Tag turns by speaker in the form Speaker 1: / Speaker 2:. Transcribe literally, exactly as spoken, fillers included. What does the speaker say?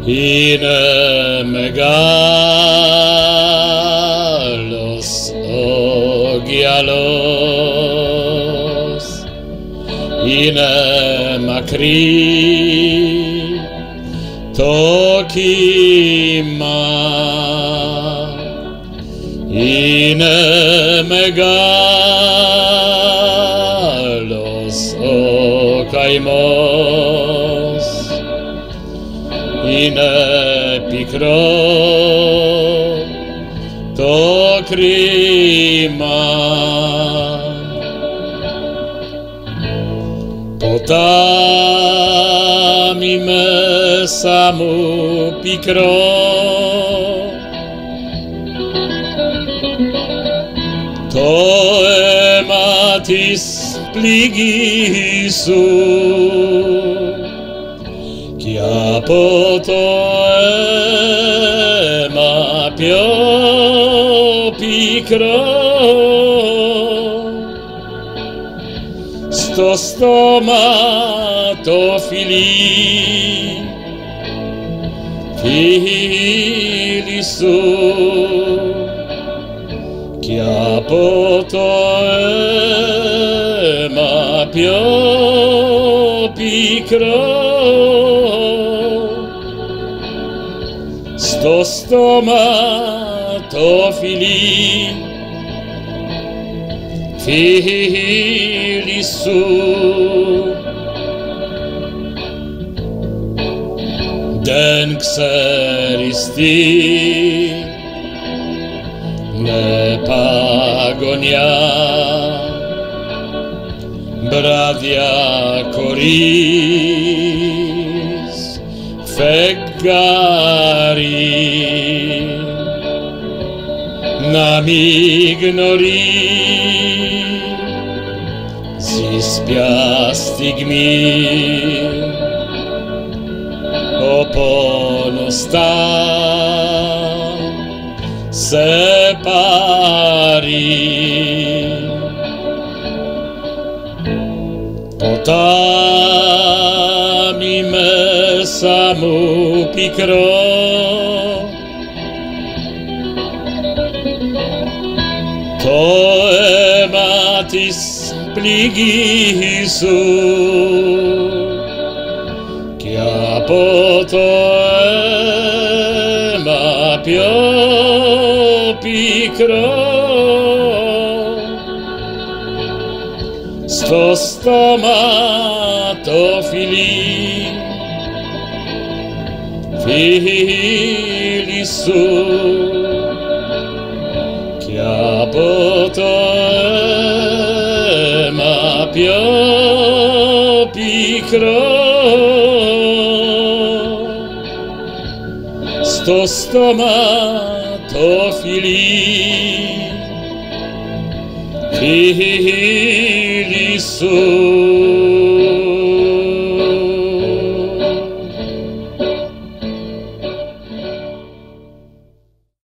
Speaker 1: είναι μεγάλος ο γυαλός, είναι μακρύ το κύμα, είναι μεγάλος ο καημός, είναι πικρό το κρίμα. Ποτάμι μέσα μου πικρό, το αίμα της πληγής σου, κι από το αίμα πιο πικρό στο στόμα το φιλί, φίλι σου, κι από το αίμα πιο πικρό στο στόμα το φιλί, φίλι σου. Δεν ξέρεις τι με παγωνιά, μπράδια χωρίς φεγγάρι, να μη γνωρίζεις πια στιγμή ο πόνος θα σε πάρει. Ποτάμι μέσα μου πικρό, το αίμα της πληγής σου, κι από το αίμα πιο πικρό στο στόμα το φιλί, φίλι σου, κι από το αίμα πιο πικρό στο στόμα το φιλί, φίλι σου.